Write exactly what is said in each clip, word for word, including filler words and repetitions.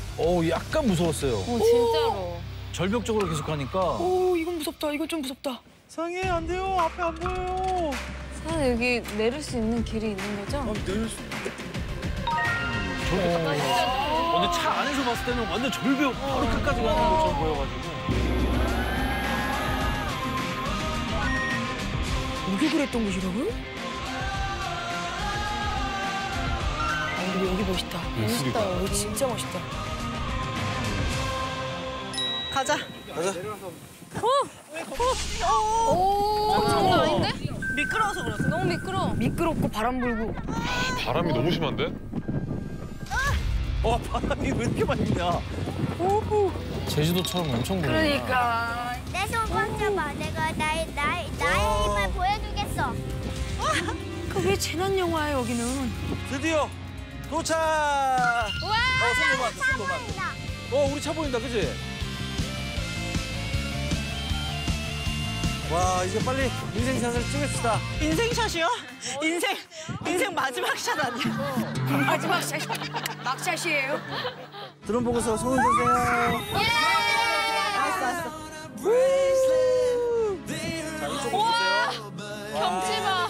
어, 약간 무서웠어요. 어, 진짜로. 절벽적으로 계속 가니까. 오, 이건 무섭다. 이건 좀 무섭다. 상해, 안 돼요. 앞에 안 보여요. 사실 여기 내릴 수 있는 길이 있는 거죠? 아, 내릴 수 저렇게 가까이. 어, 근데 차 안에서 봤을 때는 완전 절벽 바로 끝까지 가는 것처럼 보여가지고. 목욕을 했던 곳이라고요? 아, 근데 여기 멋있다. 멋있다, 여기 여기. 진짜 멋있다. 가자. 가자. 오, 장난 아닌데? 미끄러워서 그렇어. 너무 미끄러. 미끄럽고 바람 불고. 바람이 너무 심한데? 와, 바람이 왜 이렇게 많이 부냐. 제주도처럼 엄청 부네. 그러니까. 내 손 꽉 잡아. 내가 나의 나의 나의 힘을 보여주겠어. 그왜 재난 영화야 여기는? 드디어 도착! 와, 어, 손 놓으면 안 돼, 손 놓으면 안 돼. 보인다. 어, 우리 차 보인다, 그지? 와, 이제 빨리 인생샷을 찍읍시다. 인생샷이요? 인생 인생 마지막 샷 아니야? 마지막 샷. 막샷이에요. 드론 보고서 손을 드세요. 알았어 알았어. 자, 이쪽으로 보세요. 경치 봐.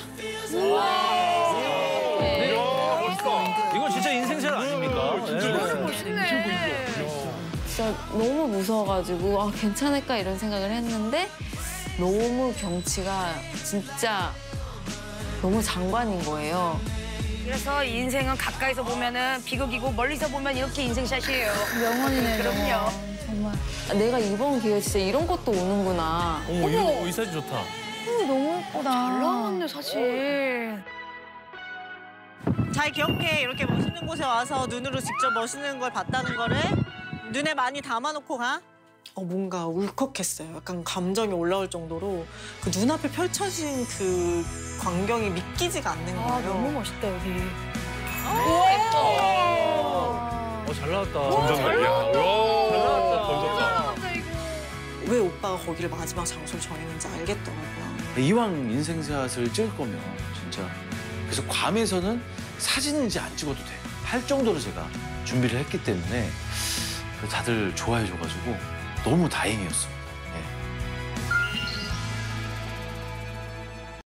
네. 이건 진짜 인생샷 아닙니까? 진짜 멋있네. 진짜 너무 무서워가지고 아 괜찮을까 이런 생각을 했는데 너무 경치가 진짜 너무 장관인 거예요. 그래서 인생은 가까이서 보면은 비극이고 멀리서 보면 이렇게 인생샷이에요. 명언이네. 그럼요. 명언. 정말 아, 내가 이번 기회에 진짜 이런 것도 오는구나. 어머, 이거 이 사진 좋다. 어, 너무 예쁘다. 잘 나왔네 사실. 잘 기억해. 이렇게 멋있는 곳에 와서 눈으로 직접 멋있는 걸 봤다는 거를 눈에 많이 담아놓고 가. 어, 뭔가 울컥했어요. 약간 감정이 올라올 정도로 그 눈앞에 펼쳐진 그 광경이 믿기지가 않는 거예요. 아 너무 멋있다 여기. 어, 잘 나왔다. 점점 야, 와, 나왔다. 던졌다. 왜 오빠가 거기를 마지막 장소로 정했는지 알겠더라고요. 이왕 인생샷을 찍을 거면 진짜 그래서 괌에서는 사진은 이제 안 찍어도 돼 할 정도로 제가 준비를 했기 때문에 다들 좋아해 줘가지고 너무 다행이었습니다.